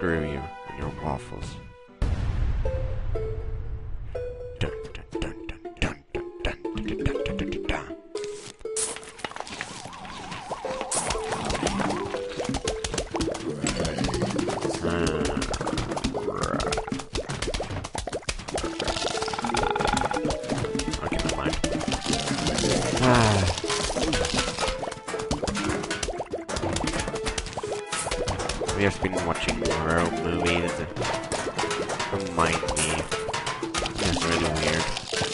Screw you and your waffles. Dun, dun, dun, dun, dun, dun, dun, dun, dun, dun, dun, dun, dun. Okay, never mind. We have been watching horror movies. Remind me. It's really weird.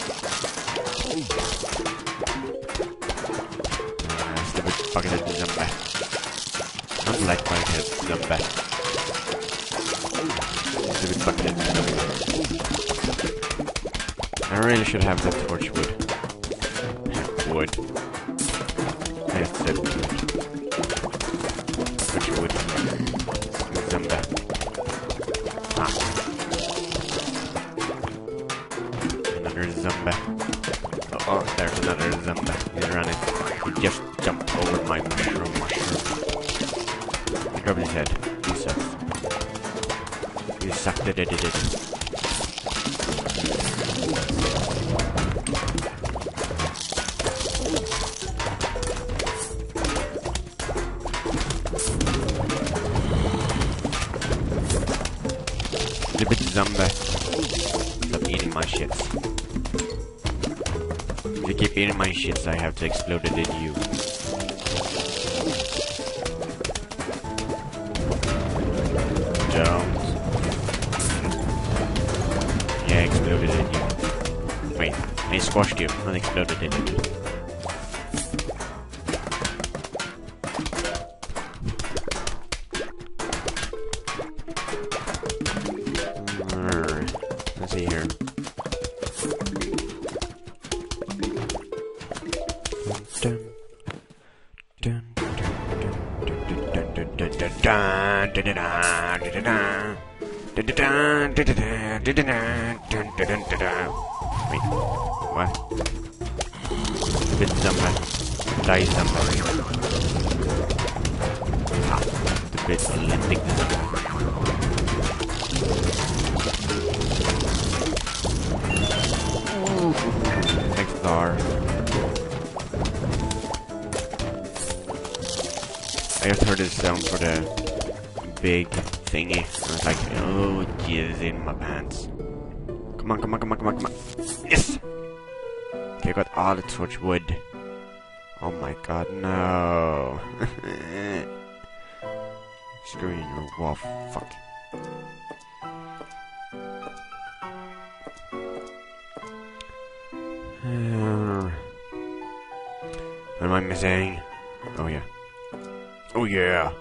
Stupid fucking zombie. I don't like fucking zombie. Stupid fucking zombie. I really should have the torch wood. Wood. I said wood. Torch wood. Zombie. Ah. Another zombie. Oh, there's another zombie. He's running. He just jumped over my mushroom. He dropped his head. He sucks. You sucked it. Stupid zombie. Stop eating my shits. If you keep eating my shits, I have to explode it in you. Don't. Yeah, exploded in you. Wait, I squashed you, not exploded in you. Let's see here. Wait, what? Stupid zombie. Die zombie. Ah, stupid Olympic zombie. Next star. I just heard this sound for the big thingy. I was like, oh, jizz in my pants. Come on. Yes! Okay, I got all the torch wood. Oh my god, no. Screw you, your wolf. Fuck. What am I missing? Oh yeah. Oh yeah.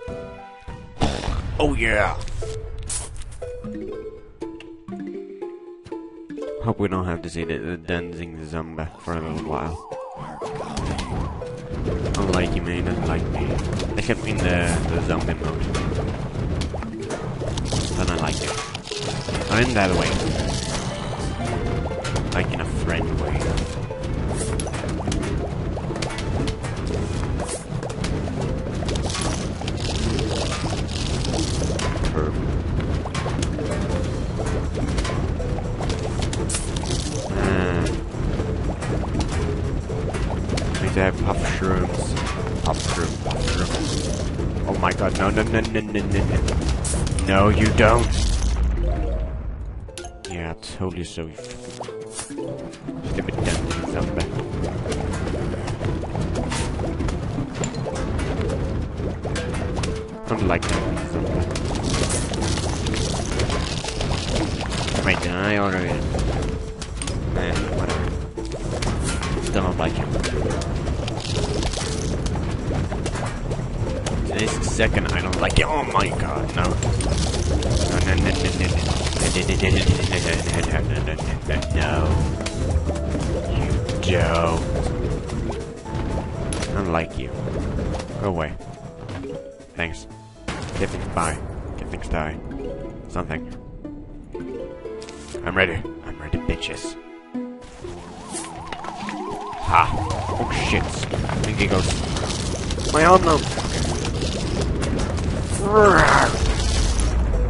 Oh yeah. Hope we don't have to see the dancing zombie for a little while. I don't like you, man. Doesn't like me. Except in the zombie mode. Then I like it. Not in that way. Like in a friend way. I have puff shrooms. Puff shrooms. Oh my god, no. No, you don't. Yeah, I told you so. Stupid dancing zombie. I don't like dancing zombie. Wait, did I already? Man, whatever. Still don't like him. This second, I don't like it. Oh my god, no. No. You don't. I don't like you. Go away. Thanks. Get things by. Get things die. Something. I'm ready. I'm ready, bitches. Ha. Oh shit. I think he goes. My arm now.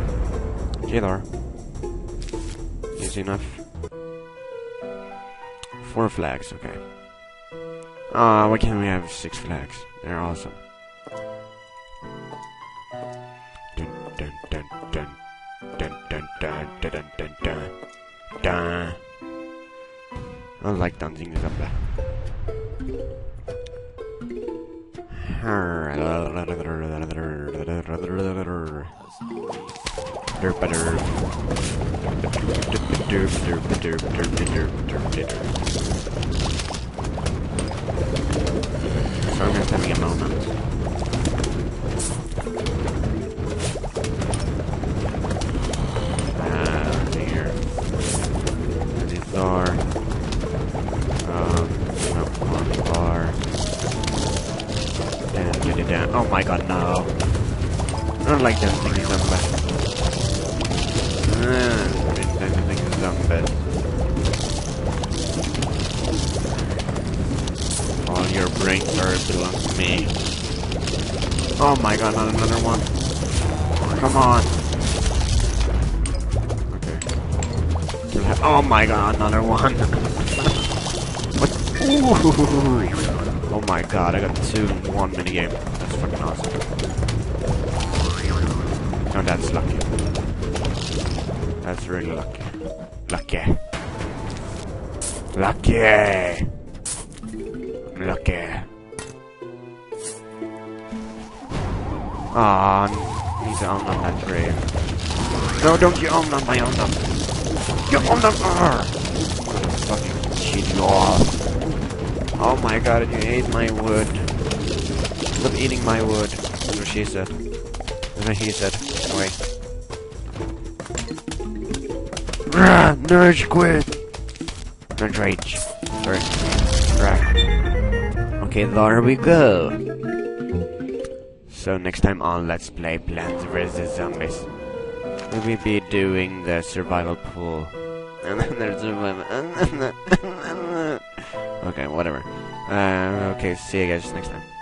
Hey there. Easy enough. 4 flags, okay. Why can't we have 6 flags? They're awesome. Dun dun dun dun dun dun dun dun dun dun dun dun. I like dancing the Zumba. So I'm just having a moment. Here. This door. No, one bar. Down. Oh my god, no. I don't like that thing Zumba. That thing Zumba. All your brain cells belong to me. Oh my god, not another one. Come on. Okay. Oh my god, another one. What? Ooh. Oh my god, I got 2 in 1 minigame. That's fucking awesome. Oh, that's lucky. That's really lucky. Lucky. Lucky. Lucky. Aw, need to own on that tree. No, don't you own on my own up. You own on fucking cheat you off. Oh my god, you ate my wood. Stop eating my wood. That's what she said. That's what he said. Anyway. Nurse quit! Nurse rage. Sorry. Okay, there we go. So next time on Let's Play Plants vs. Zombies, we'll be doing the survival pool. And then there's survival. Okay, whatever. Okay, see you guys next time.